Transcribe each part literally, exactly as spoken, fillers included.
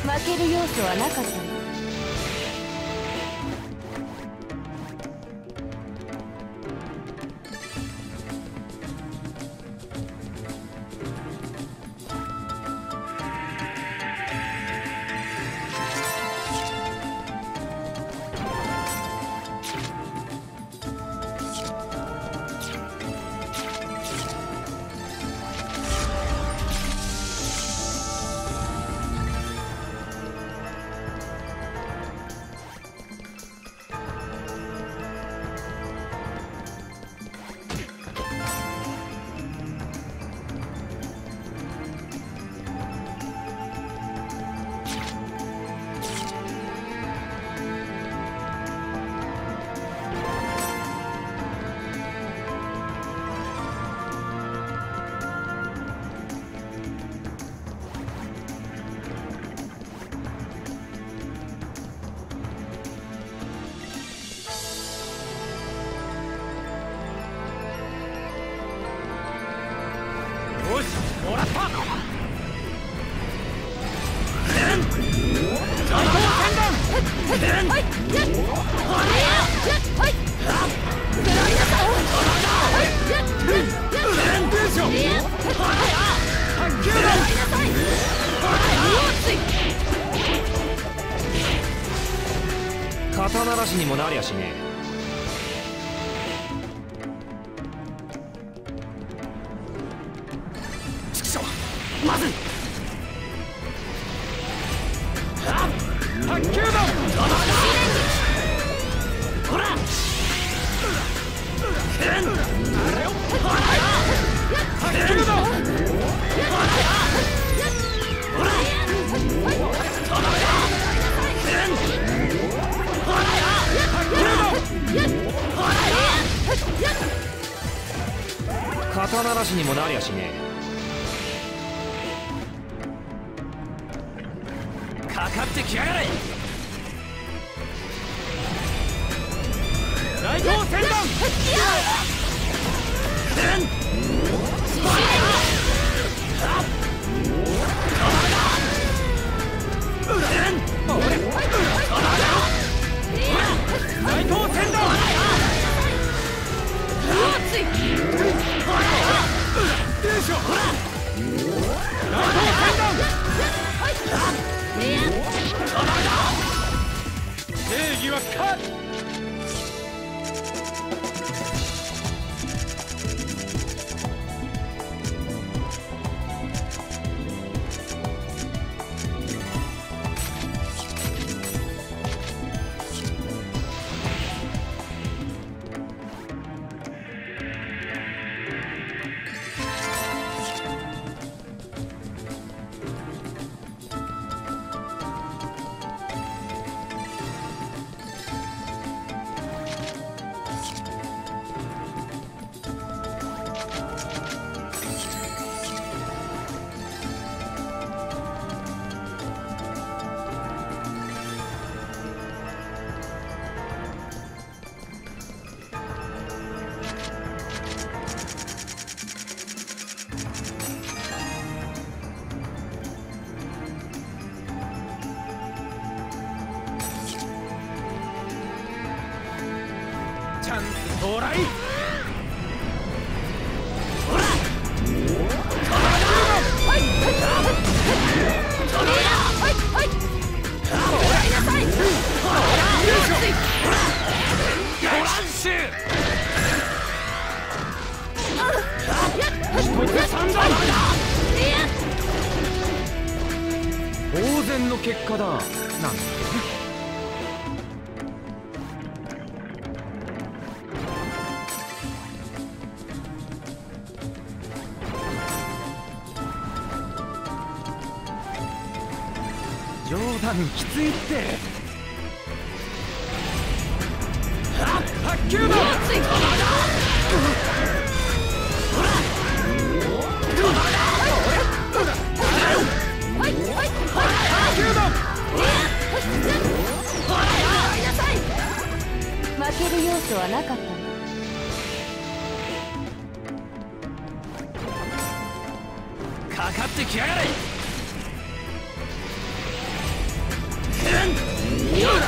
負ける要素はなかったの。 もらった。肩慣らしにもなりゃしねえ。まずい。卓球だ。ほら。卓球だ。肩慣らしにもなりゃしねえ。かかってきやがれ。大刀旋盤。大刀旋盤。よいしょ。大刀旋盤。正義は勝つ。チャンス到来。ほら。当然の結果だ。なんて。冗談きついって。卓球だ。 負ける要素はなかったの。 かかってきやがれ。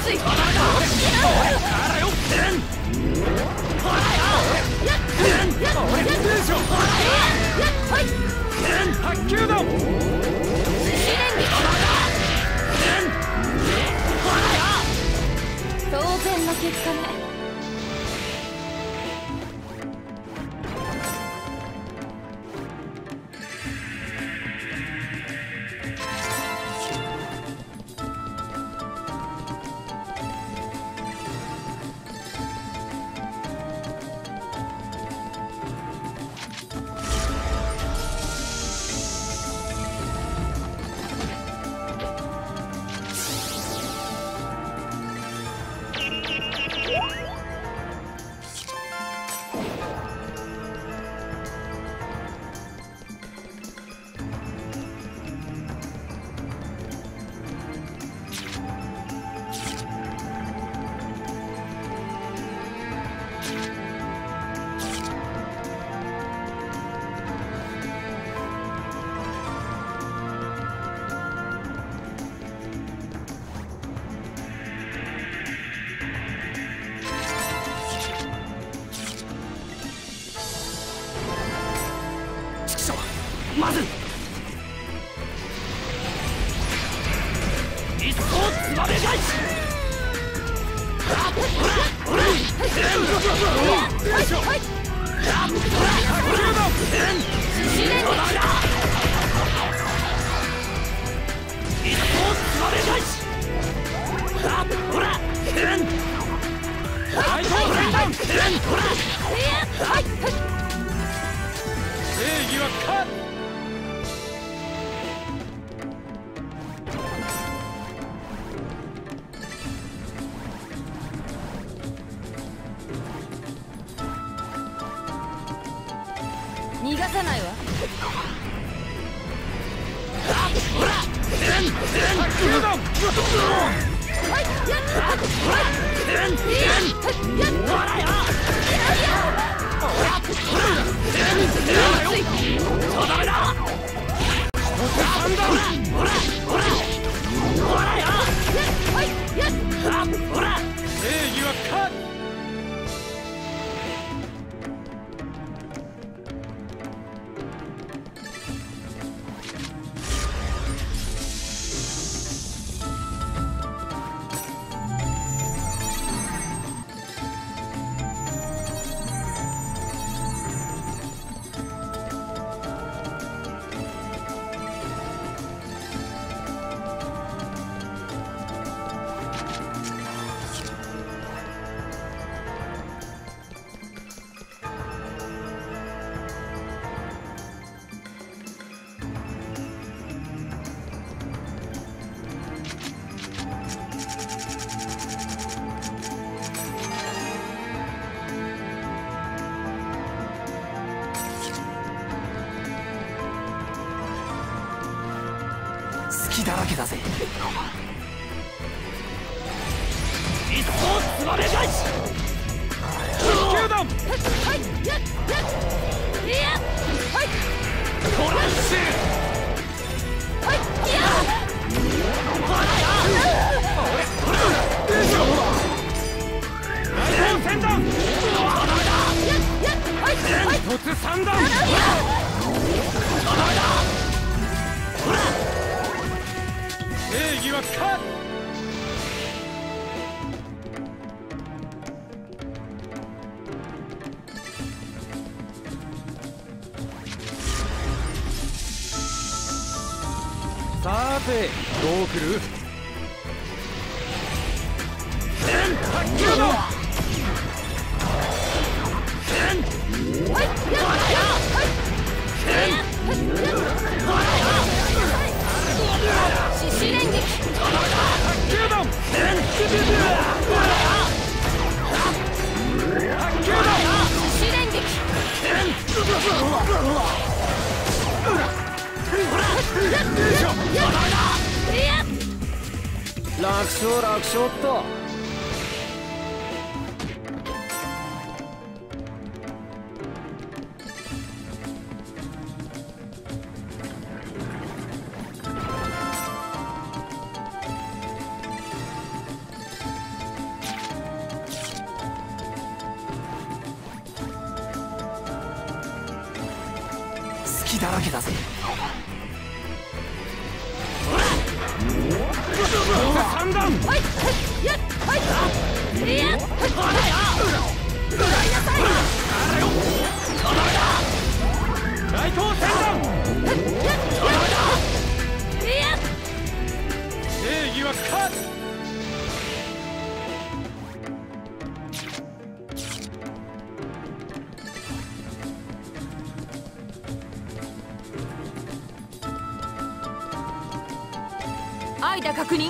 ついからよほらよ卓球だ当然の結果ね。 まず一層つばめ返し正義は勝つ。 逃がさないわ。 正義は勝つ。 隙だらけだぜ。 一層つばめ返し球団トラッシュ大砲戦弾一つ三段正義は勝つ。さてどう来る？卓球の獅子連撃。 卓球団卓球団獅子連撃。 楽勝楽勝っと。 敵だらけだぜ。 三段。 はいはいやっはいいやほらよ使いなさい。 大東戦団。正義は勝つ。 間確認。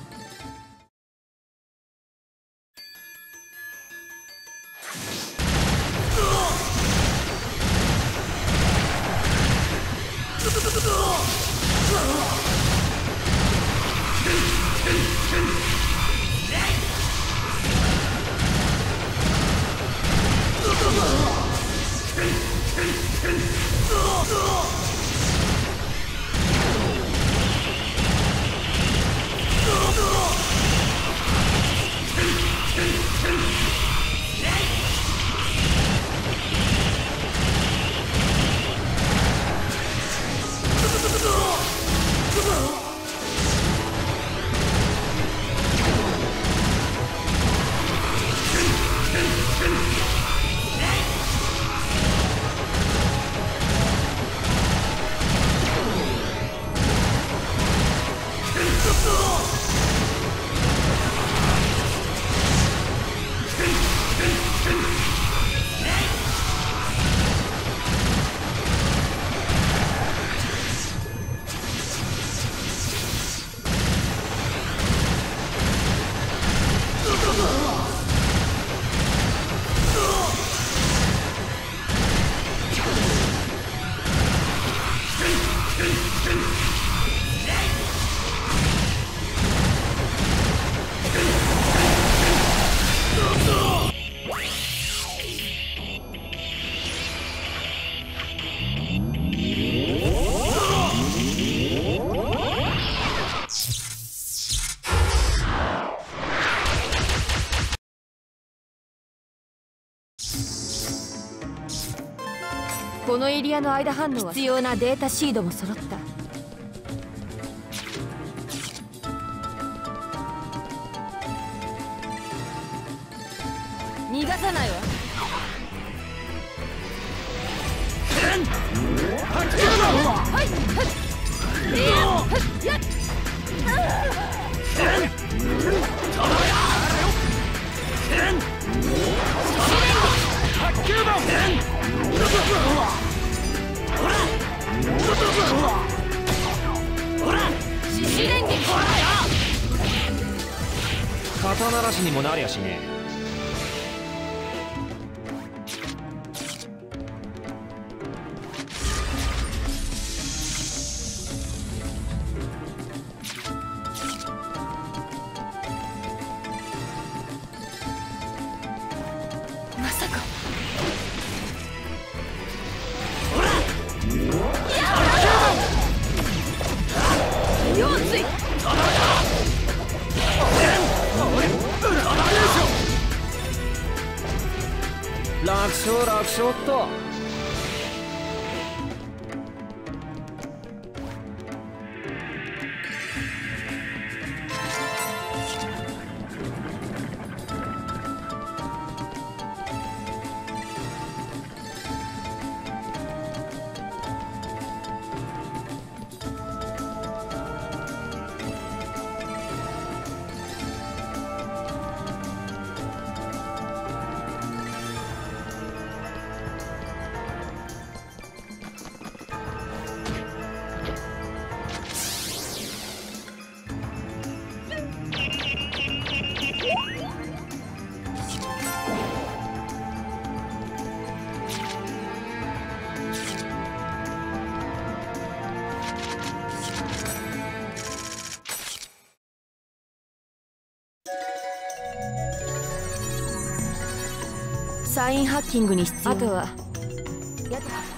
このエリアの間反応は必要なデータシードも揃った。逃がさないわ。はいやっ卓球盤。 肩慣らしにもなりゃしねえ。 まさか用水楽勝楽勝っと。サインハッキングに必要。あとはやっ